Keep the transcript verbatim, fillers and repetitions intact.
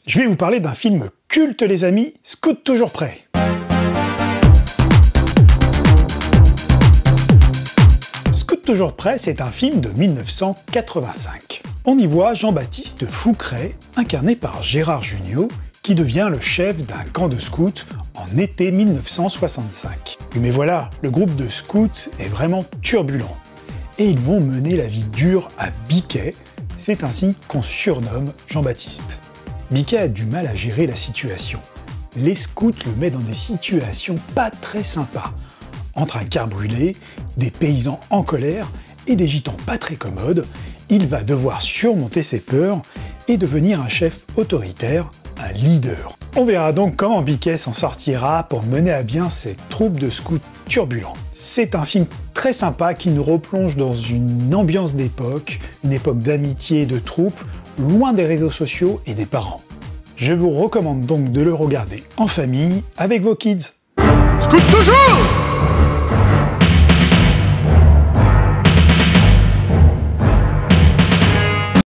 Je vais vous parler d'un film culte les amis, Scout toujours prêt. Scout toujours prêt, c'est un film de mille neuf cent quatre-vingt-cinq. On y voit Jean-Baptiste Foucret, incarné par Gérard Jugnot, qui devient le chef d'un camp de scouts en été mille neuf cent soixante-cinq. Mais voilà, le groupe de scouts est vraiment turbulent. Et ils vont mener la vie dure à Biquet, c'est ainsi qu'on surnomme Jean-Baptiste. Biquet a du mal à gérer la situation. Les scouts le mettent dans des situations pas très sympas. Entre un quart brûlé, des paysans en colère et des gitans pas très commodes, il va devoir surmonter ses peurs et devenir un chef autoritaire, un leader. On verra donc comment Biquet s'en sortira pour mener à bien ses troupes de scouts turbulents. C'est un film très sympa qui nous replonge dans une ambiance d'époque, une époque d'amitié et de troupes, loin des réseaux sociaux et des parents. Je vous recommande donc de le regarder en famille avec vos kids. Scout toujours!